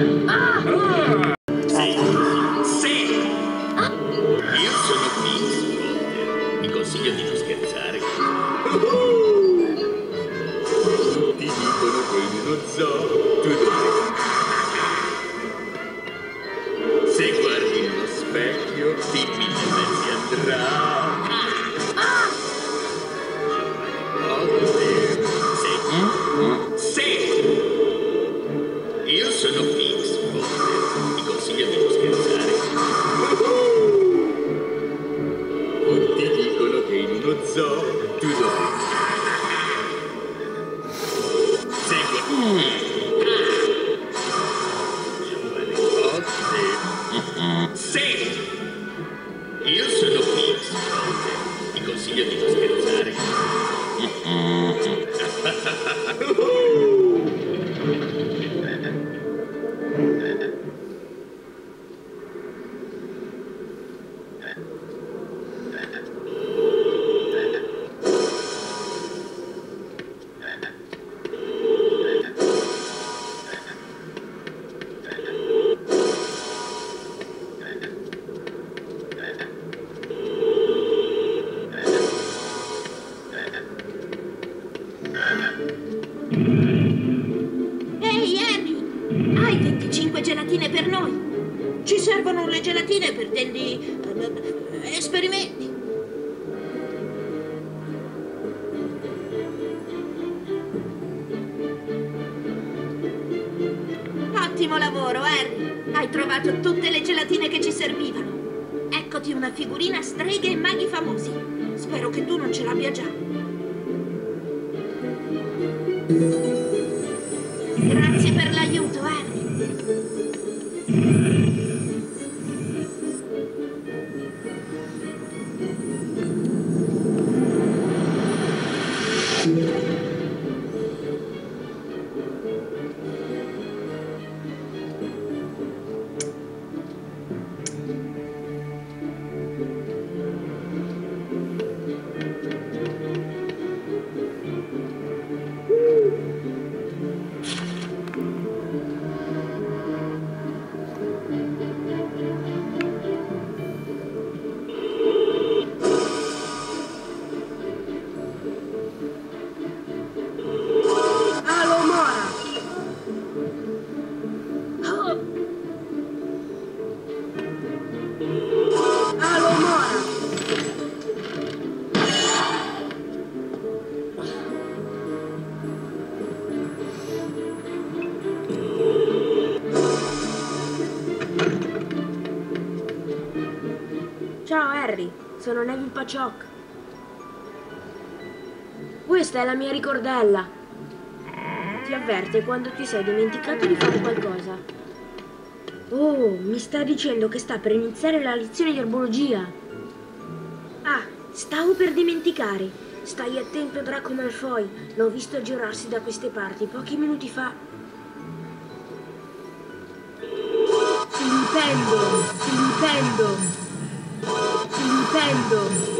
Sì! Io sono Pix Potter. Mi consiglio di non scherzare. Tutti dicono che in uno zoo tu dovrai... Se guardi in uno specchio, dimmi dove si andrà. Sì! Io sono Pix Potter. Mi consiglio di non scherzare. Tutti dicono che in uno zoo tu dovrai... Sì! Io sono Pix Potter. Mi consiglio di non scherzare. Ehi, Harry! Hai 25 gelatine per noi? Ci servono le gelatine per degli esperimenti. Ottimo lavoro, Harry! Hai trovato tutte le gelatine che ci servivano. Eccoti una figurina streghe e maghi famosi. Spero che tu non ce l'abbia già. Grazie per l'aiuto, Harry. Ciao Harry, sono Neville Paciocco. Questa è la mia ricordella. Ti avverte quando ti sei dimenticato di fare qualcosa. Oh, mi sta dicendo che sta per iniziare la lezione di erbologia. Ah, stavo per dimenticare. Stai attento, Draco Malfoy. L'ho visto girarsi da queste parti pochi minuti fa. Filipendo! Filipendo! Filipendo!